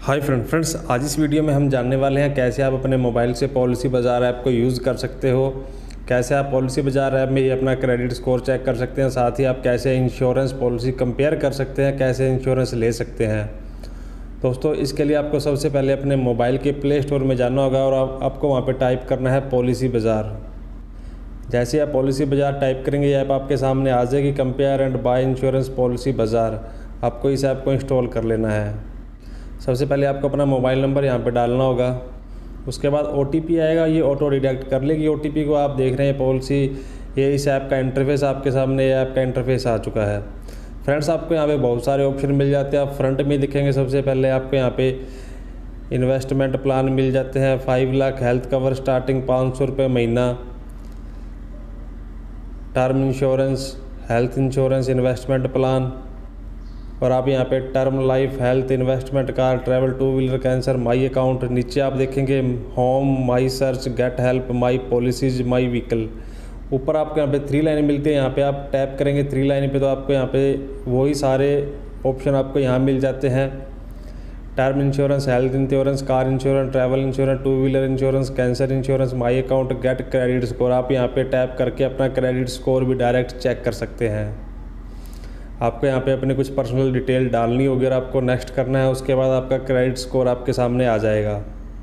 Hi friends, आज इस video में हम जानने वाले हैं कैसे आप अपने मोबाइल से पॉलिसी बाज़ार ऐप को यूज़ कर सकते हो। कैसे आप पॉलिसी बाज़ार ऐप में ये अपना क्रेडिट स्कोर चेक कर सकते हैं, साथ ही आप कैसे इंश्योरेंस पॉलिसी कंपेयर कर सकते हैं, कैसे इंश्योरेंस ले सकते हैं। दोस्तों, इसके लिए आपको सबसे पहले अपने मोबाइल के प्ले स्टोर में जाना होगा और आपको वहाँ पर टाइप करना है पॉलिसी बाज़ार। जैसे आप पॉलिसी बाज़ार टाइप करेंगे ये ऐप आपके सामने आ जाएगी, compare and buy insurance Policybazaar. आपको इस ऐप को इंस्टॉल कर लेना है। सबसे पहले आपको अपना मोबाइल नंबर यहाँ पे डालना होगा। उसके बाद OTP आएगा, ये ऑटो डिटेक्ट कर लेगी OTP को। आप देख रहे हैं पॉलिसी, ये इस ऐप का इंटरफेस आपके सामने, ये ऐप का इंटरफेस आ चुका है। फ्रेंड्स, आपको यहाँ पे बहुत सारे ऑप्शन मिल जाते हैं। आप फ्रंट में दिखेंगे सबसे पहले आपको यहाँ पे इन्वेस्टमेंट प्लान मिल जाते हैं। 5 लाख हेल्थ कवर स्टार्टिंग 500 रुपये महीना, term insurance, health insurance, investment plan, और आप यहाँ पे term life, health, investment, car, travel, 2 wheeler, cancer, my account. नीचे आप देखेंगे home, my search, get help, my policies, my vehicle. ऊपर आपको यहाँ पे 3 लाइनें मिलती है। यहाँ पे आप टैप करेंगे 3 लाइन पे तो आपको यहाँ पे वही सारे ऑप्शन आपको यहाँ मिल जाते हैं। Term insurance, health insurance, car insurance, travel insurance, 2 wheeler insurance, cancer insurance, my account, get credit score. आप यहाँ पे टैप करके अपना क्रेडिट स्कोर भी डायरेक्ट चेक कर सकते हैं। आपको यहाँ पे अपनी कुछ पर्सनल डिटेल डालनी होगी और आपको नेक्स्ट करना है। उसके बाद आपका क्रेडिट स्कोर आपके सामने आ जाएगा।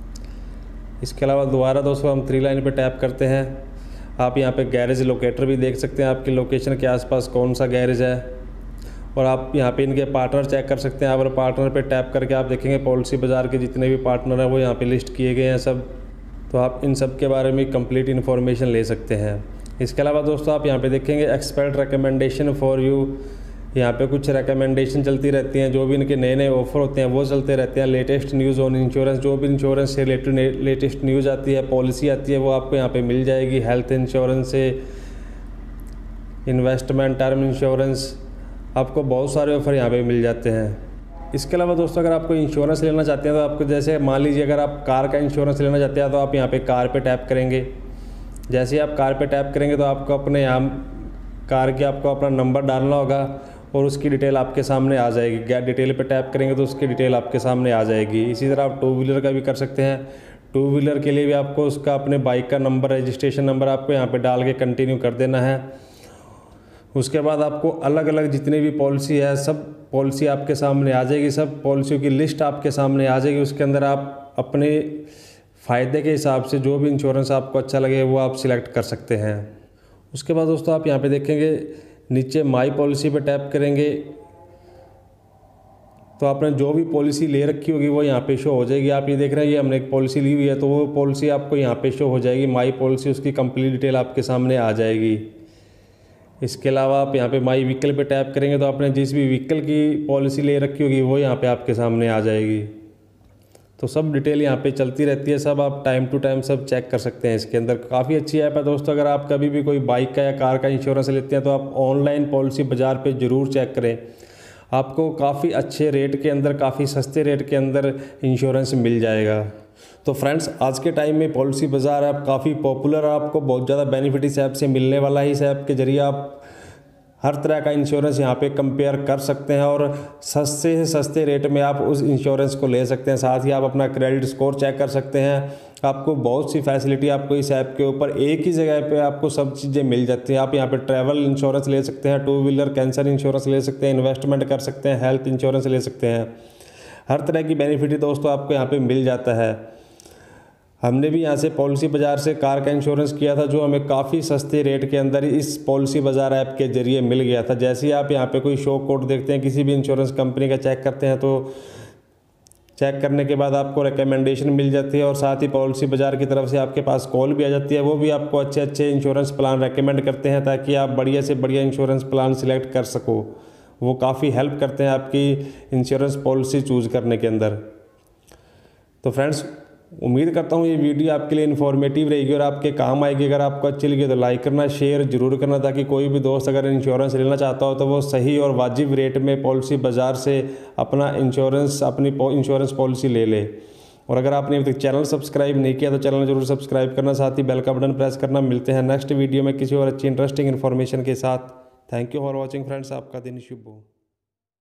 इसके अलावा दोबारा दोस्तों हम 3 लाइन पे टैप करते हैं। आप यहाँ पे गैरेज लोकेटर भी देख सकते हैं, आपकी लोकेशन के आसपास कौन सा गैरेज है। और आप यहाँ पे इनके पार्टनर चेक कर सकते हैं। और पार्टनर पे टैप करके आप देखेंगे पॉलिसी बाज़ार के जितने भी पार्टनर हैं वो यहाँ पर लिस्ट किए गए हैं सब। तो आप इन सब के बारे में कंप्लीट इन्फॉर्मेशन ले सकते हैं। इसके अलावा दोस्तों आप यहाँ पर देखेंगे एक्सपर्ट रिकमेंडेशन फॉर यू। यहाँ पे कुछ रिकमेंडेशन चलती रहती हैं, जो भी इनके नए नए ऑफर होते हैं वो चलते रहते हैं। लेटेस्ट न्यूज़ ऑन इंश्योरेंस, जो भी इंश्योरेंस से रिलेटेड लेटेस्ट न्यूज़ आती है, पॉलिसी आती है, वो आपको यहाँ पे मिल जाएगी। हेल्थ इंश्योरेंस से इन्वेस्टमेंट, टर्म इंश्योरेंस, आपको बहुत सारे ऑफर यहाँ पे मिल जाते हैं। इसके अलावा दोस्तों अगर आपको इंश्योरेंस लेना चाहते हैं तो आपको, जैसे मान लीजिए अगर आप कार का इंश्योरेंस लेना चाहते हैं तो आप यहाँ पर कार पर टैप करेंगे। जैसे ही आप कार पर टैप करेंगे तो आपको अपने यहाँ कार के आपको अपना नंबर डालना होगा और उसकी डिटेल आपके सामने आ जाएगी। गेट डिटेल पे टैप करेंगे तो उसकी डिटेल आपके सामने आ जाएगी। इसी तरह आप 2 व्हीलर का भी कर सकते हैं। 2 व्हीलर के लिए भी आपको उसका अपने बाइक का नंबर, रजिस्ट्रेशन नंबर आपको यहाँ पे डाल के कंटिन्यू कर देना है। उसके बाद आपको अलग अलग जितनी भी पॉलिसी है सब पॉलिसी आपके सामने आ जाएगी। सब पॉलिसियों की लिस्ट आपके सामने आ जाएगी। उसके अंदर आप अपने फ़ायदे के हिसाब से जो भी इंश्योरेंस आपको अच्छा लगे वो आप सिलेक्ट कर सकते हैं। उसके बाद दोस्तों आप यहाँ पे देखेंगे नीचे माई पॉलिसी पे टैप करेंगे तो आपने जो भी पॉलिसी ले रखी होगी वो यहाँ पे शो हो जाएगी। आप ये देख रहे हैं ये हमने एक पॉलिसी ली हुई है तो वो पॉलिसी आपको यहाँ पे शो हो जाएगी। माई पॉलिसी, उसकी कंप्लीट डिटेल आपके सामने आ जाएगी। इसके अलावा आप यहाँ पे माई व्हीकल पे टैप करेंगे तो आपने जिस भी व्हीकल की पॉलिसी ले रखी होगी वो यहाँ पे आपके सामने आ जाएगी। तो सब डिटेल यहाँ पे चलती रहती है, सब आप टाइम टू टाइम सब चेक कर सकते हैं। इसके अंदर काफ़ी अच्छी ऐप है दोस्तों। अगर आप कभी भी कोई बाइक का या कार का इंश्योरेंस लेते हैं तो आप ऑनलाइन पॉलिसी बाज़ार पे ज़रूर चेक करें। आपको काफ़ी अच्छे रेट के अंदर, काफ़ी सस्ते रेट के अंदर इंश्योरेंस मिल जाएगा। तो फ्रेंड्स, आज के टाइम में पॉलिसी बाज़ार ऐप काफ़ी पॉपुलर है। आपको बहुत ज़्यादा बेनिफिट इस ऐप से मिलने वाला है। इस ऐप के ज़रिए आप हर तरह का इंश्योरेंस यहाँ पे कंपेयर कर सकते हैं और सस्ते से सस्ते रेट में आप उस इंश्योरेंस को ले सकते हैं। साथ ही आप अपना क्रेडिट स्कोर चेक कर सकते हैं। आपको बहुत सी फैसिलिटी आपको इस ऐप के ऊपर एक ही जगह पे आपको सब चीज़ें मिल जाती हैं। आप यहाँ पे ट्रैवल इंश्योरेंस ले सकते हैं, 2 व्हीलर, कैंसर इंश्योरेंस ले सकते हैं, इन्वेस्टमेंट कर सकते हैं, हेल्थ इंश्योरेंस ले सकते हैं। हर तरह की बेनिफिट दोस्तों आपको यहाँ पर मिल जाता है। हमने भी यहाँ से पॉलिसी बाज़ार से कार का इंश्योरेंस किया था जो हमें काफ़ी सस्ते रेट के अंदर इस पॉलिसी बाज़ार ऐप के ज़रिए मिल गया था। जैसे ही आप यहाँ पे कोई शो कोड देखते हैं, किसी भी इंश्योरेंस कंपनी का चेक करते हैं तो चेक करने के बाद आपको रिकमेंडेशन मिल जाती है और साथ ही पॉलिसी बाज़ार की तरफ से आपके पास कॉल भी आ जाती है। वो भी आपको अच्छे अच्छे इंश्योरेंस प्लान रेकमेंड करते हैं ताकि आप बढ़िया से बढ़िया इंश्योरेंस प्लान सिलेक्ट कर सको। वो काफ़ी हेल्प करते हैं आपकी इंश्योरेंस पॉलिसी चूज़ करने के अंदर। तो फ्रेंड्स, उम्मीद करता हूँ ये वीडियो आपके लिए इन्फॉर्मेटिव रहेगी और आपके काम आएगी। अगर आपको अच्छी लगी तो लाइक करना, शेयर जरूर करना, ताकि कोई भी दोस्त अगर इंश्योरेंस लेना चाहता हो तो वो सही और वाजिब रेट में पॉलिसी बाज़ार से अपना अपनी इंश्योरेंस पॉलिसी ले ले। और अगर आपने अभी तक चैनल सब्सक्राइब नहीं किया तो चैनल जरूर सब्सक्राइब करना, साथ ही बेल का बटन प्रेस करना। मिलते हैं नेक्स्ट वीडियो में किसी और अच्छी इंटरेस्टिंग इन्फॉर्मेशन के साथ। Thank you for watching friends. आपका दिन शुभ हो।